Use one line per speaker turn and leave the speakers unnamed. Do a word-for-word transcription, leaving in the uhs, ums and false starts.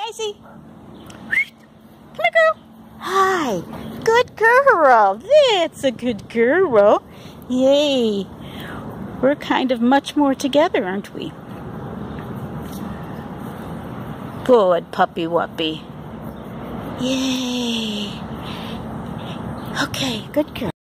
Icy. Come here, girl. Hi. Good girl. That's a good girl. Yay. We're kind of much more together, aren't we? Good puppy wuppy. Yay. Okay, good girl.